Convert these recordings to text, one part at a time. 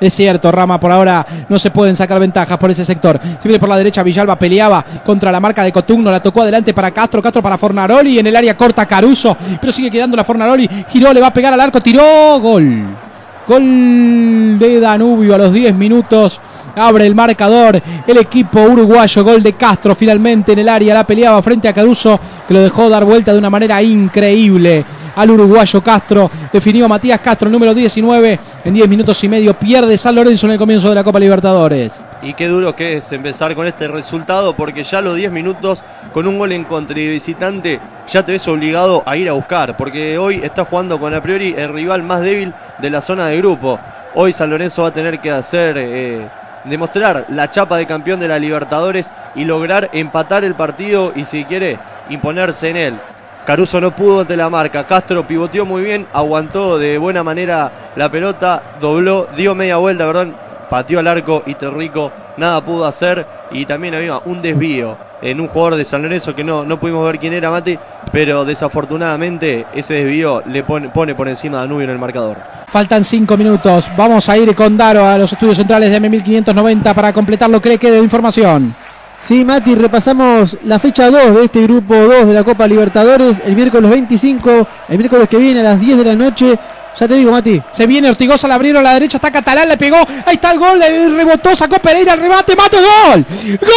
Es cierto, Rama, por ahora no se pueden sacar ventajas por ese sector. Se viene por la derecha, Villalba peleaba contra la marca de Cotugno, la tocó adelante para Castro para Fornaroli, en el área corta Caruso, pero sigue quedando la Fornaroli, giró, le va a pegar al arco, tiró, gol. Gol de Danubio a los 10 minutos. Abre el marcador el equipo uruguayo. Gol de Castro finalmente en el área. La peleaba frente a Caruso, que lo dejó dar vuelta de una manera increíble al uruguayo Castro. Definió Matías Castro, el número 19. En 10 minutos y medio pierde San Lorenzo en el comienzo de la Copa Libertadores. Y qué duro que es empezar con este resultado, porque ya a los 10 minutos, con un gol en contra y visitante, ya te ves obligado a ir a buscar, porque hoy está jugando con a priori el rival más débil de la zona de grupo. Hoy San Lorenzo va a tener que demostrar la chapa de campeón de la Libertadores y lograr empatar el partido y, si quiere, imponerse en él. Caruso no pudo ante la marca, Castro pivoteó muy bien, aguantó de buena manera la pelota, dobló, dio media vuelta, pateó al arco y Terrico nada pudo hacer, y también había un desvío en un jugador de San Lorenzo que no pudimos ver quién era, Mati, pero desafortunadamente ese desvío le pone por encima a Danubio en el marcador. Faltan 5 minutos, vamos a ir con Daro a los estudios centrales de M1590 para completar lo que le quede de información. Sí, Mati, repasamos la fecha 2 de este grupo 2 de la Copa Libertadores, el miércoles 25, el miércoles que viene a las 10 de la noche. Ya te digo, Mati. Se viene Ortigosa, la abrieron a la derecha, está Catalán, le pegó, ahí está el gol, rebotó, sacó Pereira, el remate, Mato, gol.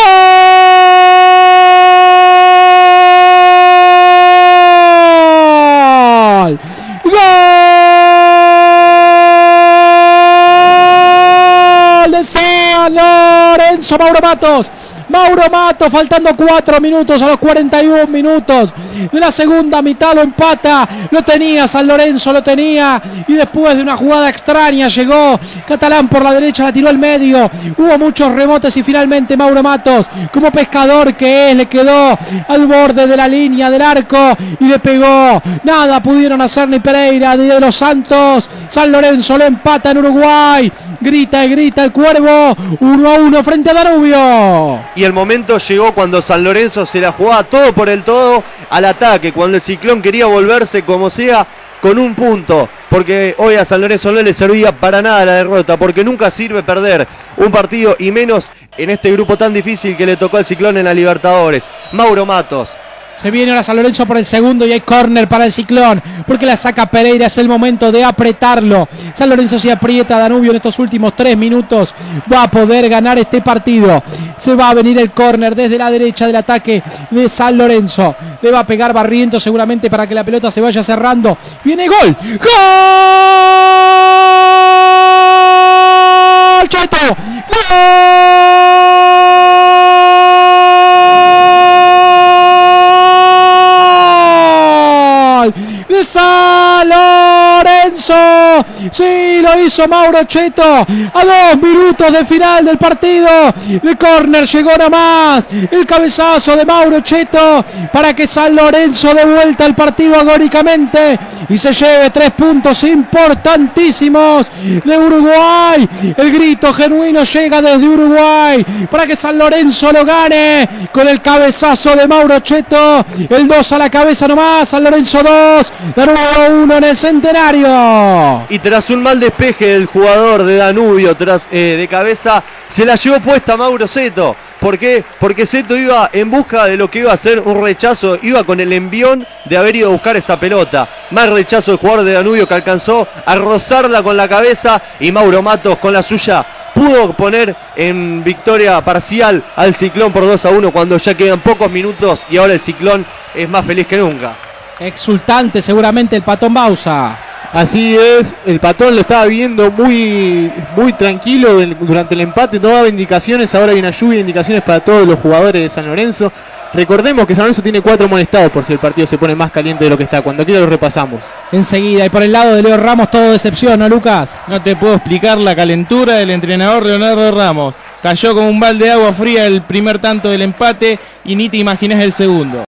¡Gol! ¡Gol de San Lorenzo! Mauro Matos, faltando 4 minutos a los 41 minutos de la segunda mitad, lo empata, lo tenía San Lorenzo, lo tenía, y después de una jugada extraña llegó Catalán por la derecha, la tiró al medio, hubo muchos rebotes y finalmente Mauro Matos, como pescador que es, le quedó al borde de la línea del arco y le pegó. Nada pudieron hacer ni Pereira ni de los Santos. San Lorenzo lo empata en Uruguay. Grita y grita el Cuervo, 1-1 frente a Danubio. Y el momento llegó cuando San Lorenzo se la jugaba todo por el todo al ataque, cuando el Ciclón quería volverse como sea con un punto, porque hoy a San Lorenzo no le servía para nada la derrota, porque nunca sirve perder un partido, y menos en este grupo tan difícil que le tocó al Ciclón en la Libertadores. Mauro Matos. Se viene ahora San Lorenzo por el segundo y hay córner para el Ciclón, porque la saca Pereira, es el momento de apretarlo. San Lorenzo se aprieta a Danubio en estos últimos 3 minutos, va a poder ganar este partido. Se va a venir el córner desde la derecha del ataque de San Lorenzo. Le va a pegar Barrientos seguramente para que la pelota se vaya cerrando. Viene gol. ¡Gol! ¡Cheto! ¡Gol! De San Lorenzo, sí, lo hizo Mauro Cheto a 2 minutos de final del partido. De córner llegó nada más el cabezazo de Mauro Cheto para que San Lorenzo dé vuelta el partido agónicamente y se lleve 3 puntos importantísimos de Uruguay. El grito genuino llega desde Uruguay para que San Lorenzo lo gane con el cabezazo de Mauro Cheto. El 2 a la cabeza nomás, San Lorenzo 2, Danubio 1 en el Centenario. Y tras un mal despeje del jugador de Danubio, de cabeza, se la llevó puesta Mauro Cheto. ¿Por qué? Porque Cheto iba en busca de lo que iba a ser un rechazo, iba con el envión de haber ido a buscar esa pelota. Mal rechazo del jugador de Danubio, que alcanzó a rozarla con la cabeza, y Mauro Matos con la suya pudo poner en victoria parcial al Ciclón por 2-1 cuando ya quedan pocos minutos, y ahora el Ciclón es más feliz que nunca. Exultante seguramente el Patón Bausa. Así es, el Patón lo estaba viendo muy tranquilo durante el empate, no daba indicaciones. Ahora hay una lluvia de indicaciones para todos los jugadores de San Lorenzo. Recordemos que San Lorenzo tiene 4 amonestados por si el partido se pone más caliente de lo que está. Cuando quiera lo repasamos. Enseguida, y por el lado de Leo Ramos todo decepción, ¿no, Lucas? No te puedo explicar la calentura del entrenador Leonardo Ramos. Cayó como un balde de agua fría el primer tanto del empate y ni te imaginas el segundo.